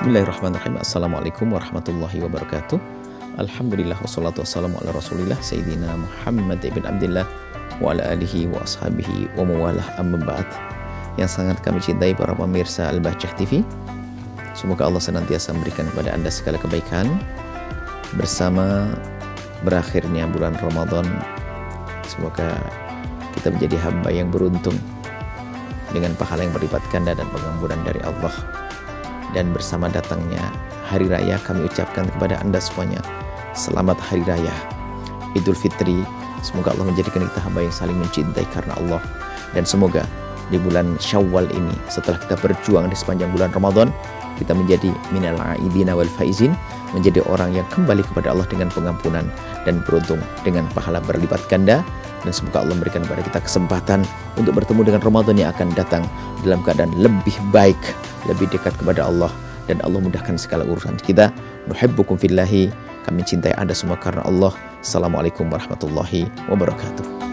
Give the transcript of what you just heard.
Bismillahirrahmanirrahim. Assalamualaikum warahmatullahi wabarakatuh. Alhamdulillah wassalatu wassalamu ala rasulillah Sayyidina Muhammad ibn Abdillah wa ala alihi wa ashabihi wa mawalah amma ba'd. Yang sangat kami cintai para pemirsa Al-Bahjah TV, semoga Allah senantiasa memberikan kepada Anda segala kebaikan bersama berakhirnya bulan Ramadan. Semoga kita menjadi hamba yang beruntung dengan pahala yang berlipat ganda dan pengampunan dari Allah. Dan bersama datangnya hari raya, kami ucapkan kepada Anda semuanya selamat hari raya Idul Fitri. Semoga Allah menjadikan kita hamba yang saling mencintai karena Allah. Dan semoga di bulan Syawal ini, setelah kita berjuang di sepanjang bulan Ramadan, kita menjadi minal aidina wal faizin, menjadi orang yang kembali kepada Allah dengan pengampunan dan beruntung dengan pahala berlipat ganda. Dan semoga Allah memberikan kepada kita kesempatan untuk bertemu dengan Ramadan yang akan datang dalam keadaan lebih baik, lebih dekat kepada Allah, dan Allah mudahkan segala urusan kita. Nuhibbukum fillahi, kami cintai Anda semua karena Allah. Assalamualaikum warahmatullahi wabarakatuh.